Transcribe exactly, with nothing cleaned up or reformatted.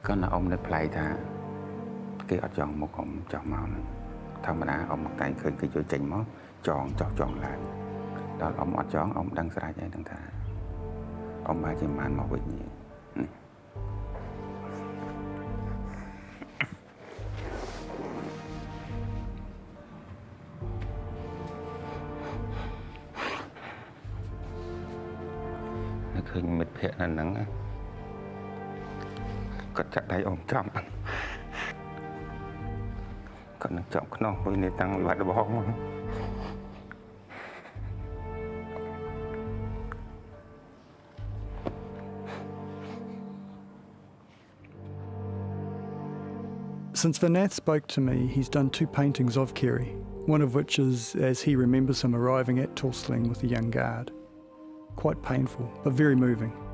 ก็น่ะอมนึกไพลថាគេអត់ចង់មកអមចោះមកហ្នឹងធម្មតាអមតែឃើញគេជួយចេញមកចងចោះចងឡើងដល់អមអត់ចងអមដឹងស្រេចហើយដឹងថាអមមកជាមិនមកវិញទេឃើញមិត្តភក្តិនៅហ្នឹងគាត់ចាក់ដៃអមចំគាត់នឹងចំខ្នោះមួយនេះតាំងវិបត្តិរបស់មក Since Vinath spoke to me, he's done two paintings of Kerry, one of which is as he remembers him arriving at Torsling with a young guard. Quite painful, but very moving.